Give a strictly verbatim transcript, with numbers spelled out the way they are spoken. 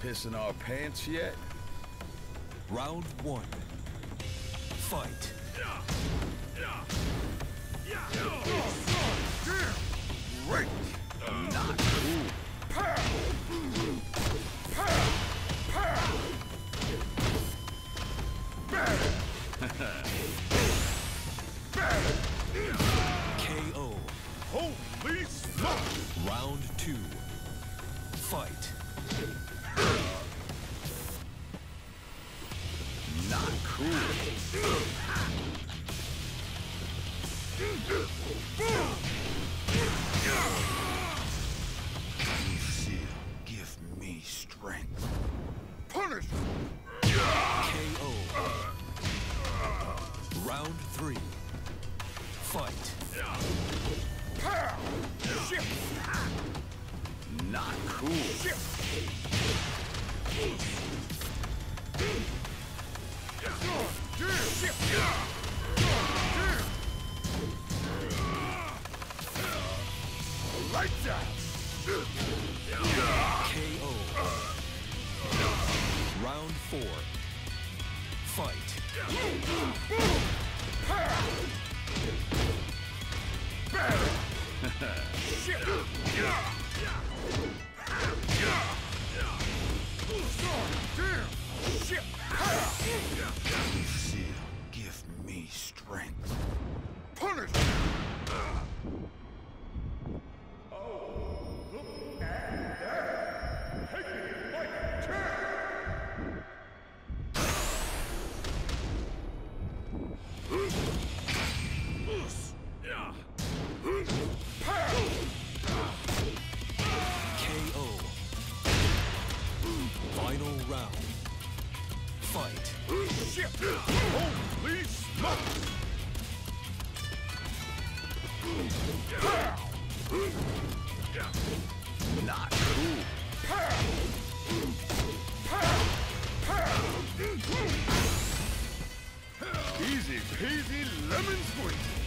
pissing our pants yet? Round one. Fight. Great! Not cool. K O. Holy smokes! Round two. Fight. Not cool. Lucille, give me strength. Punish! K O. Round three. Fight. Not cool. Lights out. K O. Round four. Fight. Lucille, give me strength. Punish! K O. Final round. Fight. Holy smokes! Not cool. Easy peasy lemon squeezy.